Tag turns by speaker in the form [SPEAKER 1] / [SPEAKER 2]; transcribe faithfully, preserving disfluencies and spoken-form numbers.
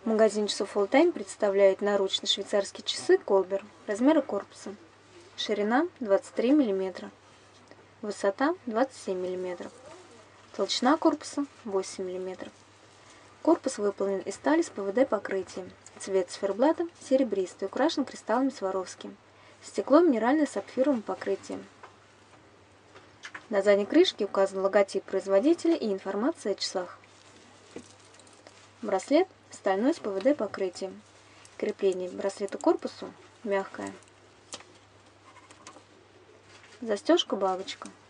[SPEAKER 1] Магазин часов All-Time представляет наручные швейцарские часы Колбер размера корпуса. Ширина двадцать три миллиметра, высота двадцать семь миллиметров, толщина корпуса восемь миллиметров. Корпус выполнен из стали с ПВД покрытием. Цвет циферблата серебристый, украшен кристаллами Сваровски. Стекло минеральное с сапфировым покрытием. На задней крышке указан логотип производителя и информация о часах. Браслет стальной с ПВД покрытием. Крепление браслета к корпусу мягкое. Застежка-бабочка.